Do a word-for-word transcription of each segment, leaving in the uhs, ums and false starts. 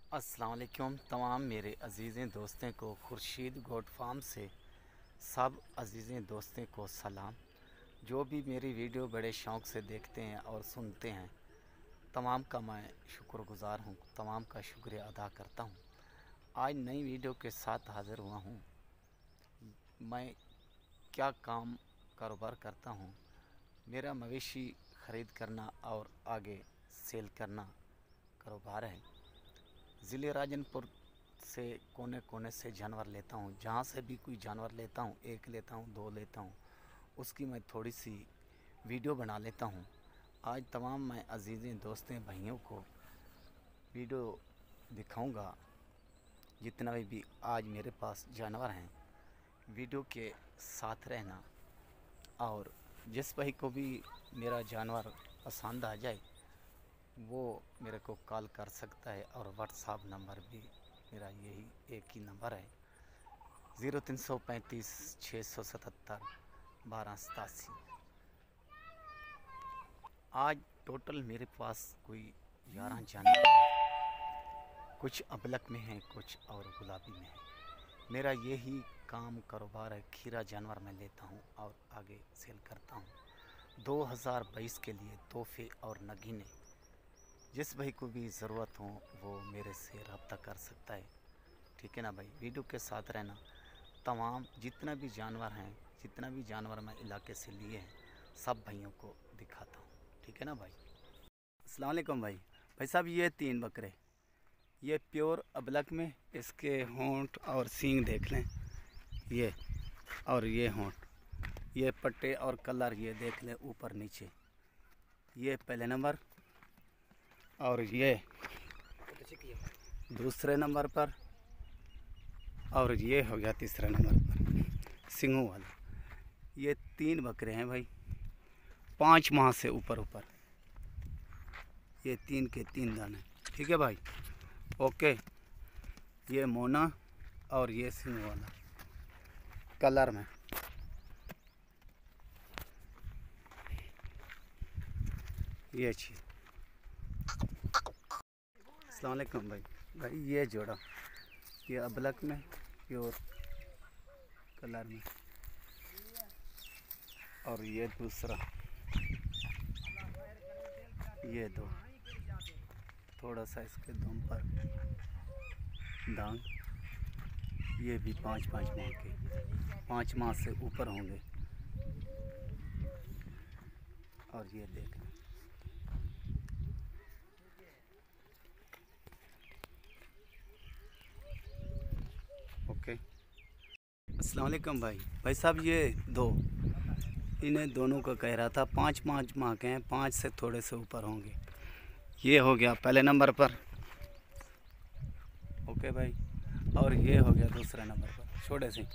अस्सलाम वालेकुम तमाम मेरे अज़ीज़ें दोस्तें को खुर्शीद गोट फार्म से सब अज़ीज़ें दोस्तें को सलाम। जो भी मेरी वीडियो बड़े शौक़ से देखते हैं और सुनते हैं, तमाम का मैं शुक्रगुज़ार हूँ, तमाम का शुक्रिया अदा करता हूँ। आज नई वीडियो के साथ हाज़िर हुआ हूँ। मैं क्या काम कारोबार करता हूँ, मेरा मवेशी ख़रीद करना और आगे सेल करना कारोबार है। ज़िले राजनपुर से कोने कोने से जानवर लेता हूँ। जहाँ से भी कोई जानवर लेता हूँ, एक लेता हूँ, दो लेता हूँ, उसकी मैं थोड़ी सी वीडियो बना लेता हूँ। आज तमाम मैं अज़ीज़ें दोस्तें भाइयों को वीडियो दिखाऊंगा, जितना भी आज मेरे पास जानवर हैं। वीडियो के साथ रहना, और जिस भाई को भी मेरा जानवर पसंद आ जाए वो मेरे को कॉल कर सकता है। और व्हाट्सएप नंबर भी मेरा यही एक ही नंबर है, ज़ीरो तीन सौ पैंतीस छः सौ सतहत्तर बारह सतासी। आज टोटल मेरे पास कोई ग्यारह जानवर हैं। कुछ अबलक में हैं, कुछ और गुलाबी में हैं। मेरा यही काम कारोबार है। खीरा जानवर मैं लेता हूँ और आगे सेल करता हूँ। दो हज़ार बाईस के लिए तोहफे और नगीने जिस भाई को भी ज़रूरत हो वो मेरे से रब्ता कर सकता है। ठीक है ना भाई, वीडियो के साथ रहना। तमाम जितना भी जानवर हैं, जितना भी जानवर मैं इलाके से लिए हैं, सब भाइयों को दिखाता हूँ। ठीक है ना भाई। अस्सलाम वालेकुम भाई। भाई साहब, ये तीन बकरे, ये प्योर अबलक में, इसके होंठ और सींग देख लें, ये और ये होंठ, ये पट्टे और कलर ये देख लें ऊपर नीचे। ये पहले नंबर और ये दूसरे नंबर पर, और ये हो गया तीसरे नंबर पर सिंगों वाला। ये तीन बकरे हैं भाई, पाँच माह से ऊपर ऊपर, ये तीन के तीन दाने। ठीक है भाई, ओके। ये मोना और ये सिंगों वाला कलर में। ये चीज़। अस्सलाम वालेकुम भाई। भाई ये जोड़ा, ये अबलक में प्योर कलर में, और ये दूसरा, ये दो थोड़ा सा इसके दम पर दांग। ये भी पाँच पाँच माह के, पाँच माह से ऊपर होंगे। और ये देख लें, ओके। अस्सलाम वालेकुम भाई। भाई साहब, ये दो, इन्हें दोनों का कह रहा था पाँच पाँच माह के हैं, पाँच से थोड़े से ऊपर होंगे। ये हो गया पहले नंबर पर, ओके भाई। और ये हो गया दूसरे नंबर पर, छोटे से।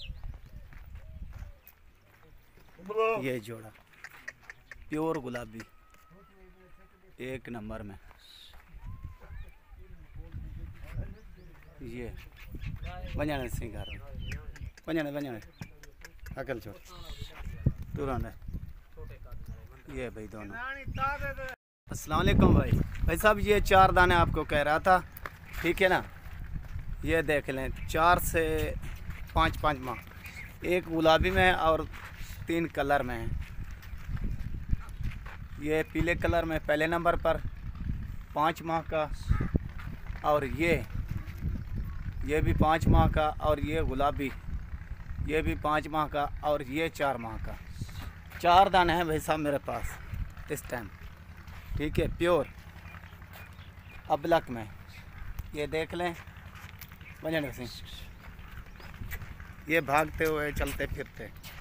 ये जोड़ा प्योर गुलाबी एक नंबर में। ये बंजाने सिंह घर बंजाने बंजाने अकल छोड़ तुरंत है। ये भाई दोनों। अस्सलाम वालेकुम भाई। भाई साहब, ये चार दाने आपको कह रहा था, ठीक है ना। ये देख लें, चार से पाँच पाँच माह, एक गुलाबी में है और तीन कलर में है। ये पीले कलर में पहले नंबर पर पाँच माह का, और ये ये भी पाँच माह का, और ये गुलाबी ये भी पाँच माह का, और ये चार माह का। चार दाने हैं भाई साहब मेरे पास इस टाइम। ठीक है, प्योर अबलक में। ये देख लें बंजन सिंह, ये भागते हुए चलते फिरते।